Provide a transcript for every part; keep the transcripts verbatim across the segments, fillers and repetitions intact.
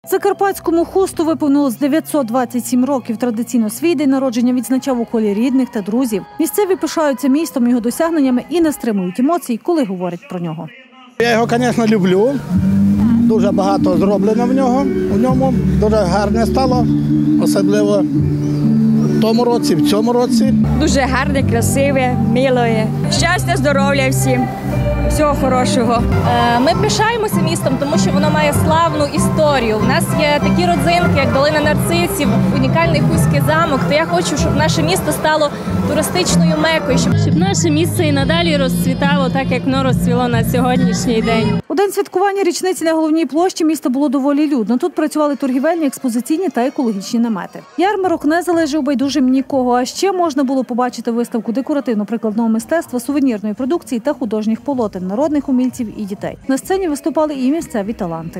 Закарпатському Хусту виповнилось дев'ятсот двадцять сім років. Традиційно свій день народження відзначав у колі рідних та друзів. Місцеві пишаються містом, його досягненнями і не стримують емоцій, коли говорять про нього. Я його, звісно, люблю. Дуже багато зроблено в нього. У ньому дуже гарне стало, особливо в тому році, в цьому році. Дуже гарне, красиве, миле. Щастя, здоров'я всім. Всього хорошого. Ми пишаємося містом, тому що воно має славну історію. У нас є такі родзинки, як Долина Нарцисів, унікальний Хуський замок. То я хочу, щоб наше місто стало туристичною мекою. Щоб, щоб наше місто і надалі розцвітало так, як воно розцвіло на сьогоднішній день. У день святкування річниці на головній площі міста було доволі людно. Тут працювали торгівельні, експозиційні та екологічні намети. Ярмарок не залежав байдужим нікого, а ще можна було побачити виставку декоративно-прикладного мистецтва, сувенірної продукції та художніх полотен народних умільців і дітей. На сцені виступали і місцеві таланти.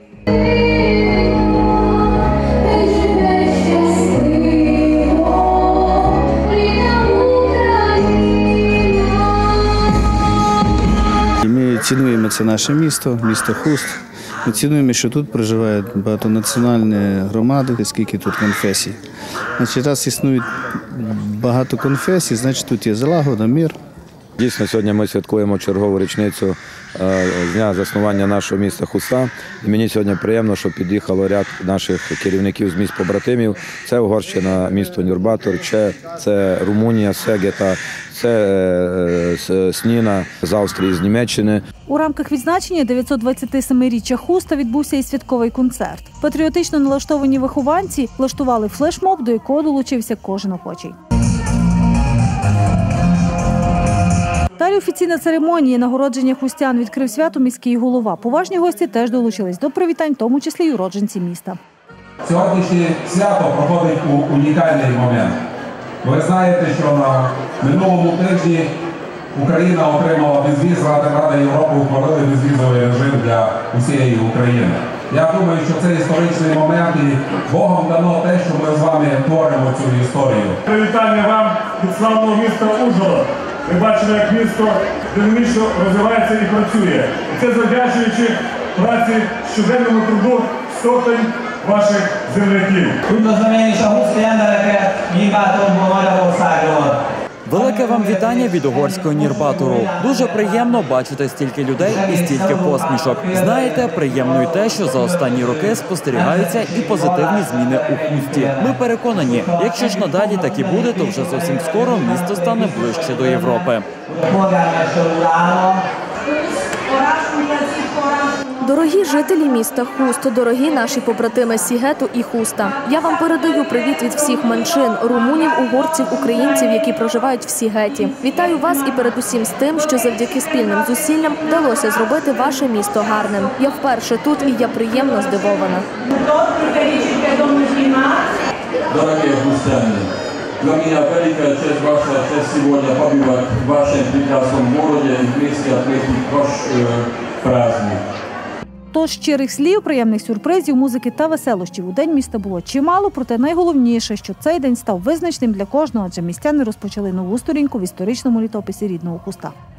Ми цінуємо це наше місто, місто Хуст. Ми цінуємо, що тут проживають багатонаціональні громади, скільки тут конфесій. Значить, раз існують багато конфесій, значить тут є злагода, мир. Дійсно, сьогодні ми святкуємо чергову річницю дня заснування нашого міста Хуста. І мені сьогодні приємно, що під'їхало ряд наших керівників з міст-побратимів. Це Угорщина, місто Нюрбатор, це Румунія, Сегета, це Сніна з Австрії, з Німеччини. У рамках відзначення дев'ятсот двадцятисемиріччя Хуста відбувся і святковий концерт. Патріотично налаштовані вихованці влаштували флешмоб, до якого долучився кожен охочий. Далі офіційна церемонія нагородження хустян відкрив свято міський голова. Поважні гості теж долучились до привітань, в тому числі й уродженці міста. Сьогоднішнє свято проходить у унікальний момент. Ви знаєте, що на минулому тижні Україна отримала безвіз, Рада Європи ухвалила безвізовий режим для усієї України. Я думаю, що це історичний момент і Богом дано те, що ми з вами творимо цю історію. Привітання вам від славного міста Ужгород. Ми бачимо, як місто динамічно розвивається і працює. І це завдячуючи праці щоденному труду сотень ваших земляків. Велике вам вітання від угорського Нюрбатору. Дуже приємно бачити стільки людей і стільки посмішок. Знаєте, приємно й те, що за останні роки спостерігаються і позитивні зміни у Хусті. Ми переконані, якщо ж надалі так і буде, то вже зовсім скоро місто стане ближче до Європи. Дорогі жителі міста Хуст, дорогі наші побратими з Сігету і Хуста. Я вам передаю привіт від всіх меншин – румунів, угорців, українців, які проживають в Сігеті. Вітаю вас і передусім з тим, що завдяки спільним зусиллям вдалося зробити ваше місто гарним. Я вперше тут і я приємно здивована. Дорогі хустяни, для мене велика честь ваша честь сьогодні побувати в вашому прекрасному місті і вместе отметить ваш праздник. Тож щирих слів, приємних сюрпризів, музики та веселощів у День міста було чимало, проте найголовніше, що цей день став визначним для кожного, адже містяни розпочали нову сторінку в історичному літописі рідного Хуста.